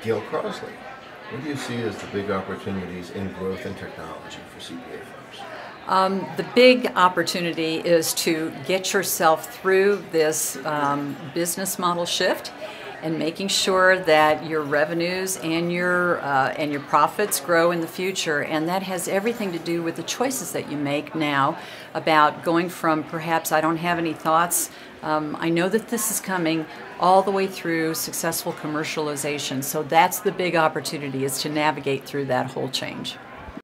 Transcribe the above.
Gail Crosley, what do you see as the big opportunities in growth and technology for CPA firms? The big opportunity is to get yourself through this business model shift and making sure that your revenues and your profits grow in the future. And that has everything to do with the choices that you make now about going from perhaps I don't have any thoughts, I know that this is coming, all the way through successful commercialization. So that's the big opportunity, is to navigate through that whole change.